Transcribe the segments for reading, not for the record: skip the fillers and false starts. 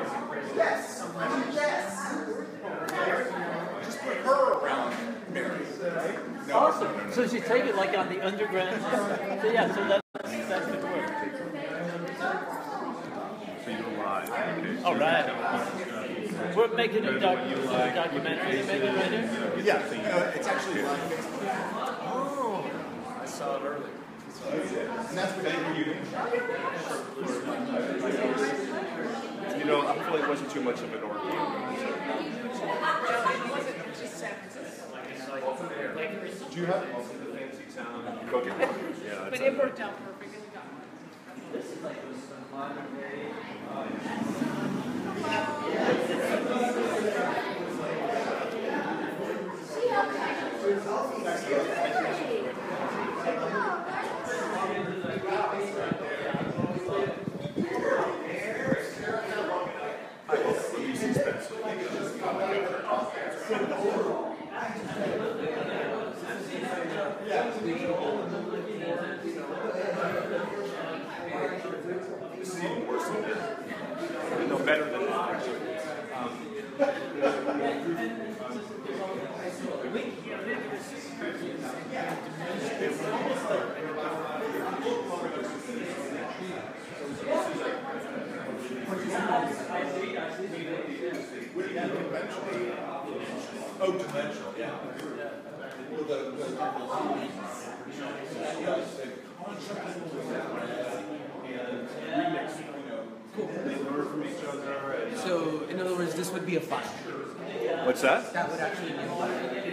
Yes. Yes. Just put her around Mary, right? No, awesome. So you take it like on the underground. So yeah, so that could work. So you're live. Okay. All right. We're making a documentary, maybe right here? Yeah, it's actually live. Oh, I saw it earlier. And that's what You know, hopefully it wasn't too much of an ordeal. Do you have Go get one. Yeah, But it worked out perfect. This is like some modern day. This is even worse than that. No, better than that, actually. Oh, dimensional, yeah. Well, the They learn from each other. And, So, in other words, this would be a file. what's that? That would actually be a file.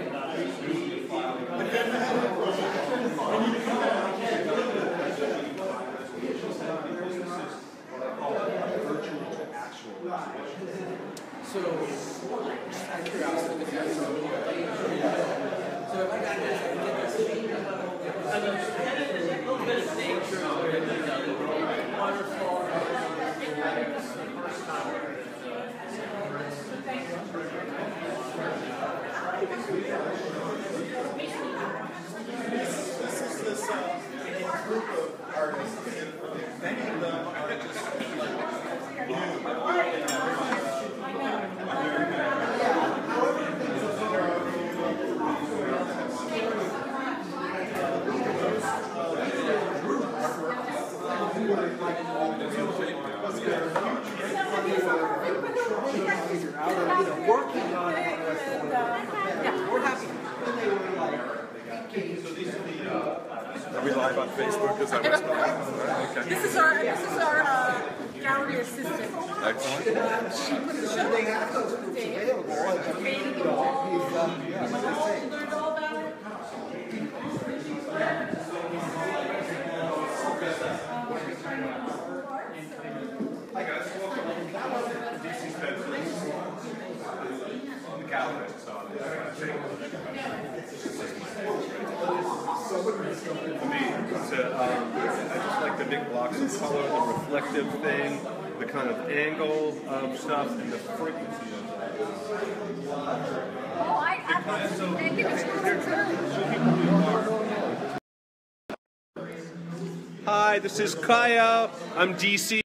So, just out of curiosity, so if I got this, I can get this. There's a little bit of nature of it. Waterfall. This is this group of artists. Many of them are just like new. Working on it. We're happy. Are we live on Facebook? Is that what's going on? Okay. This is our gallery assistant. Excellent. She put a show available. Painting the wall. Learned all about it. Hi guys, welcome. DC's bedroom. On the calendar, so for me, it's I just like the big blocks of color, the reflective thing, the kind of angle of stuff, and the frequency of that. Oh, I think it's Hi, this is Kaya. I'm DC.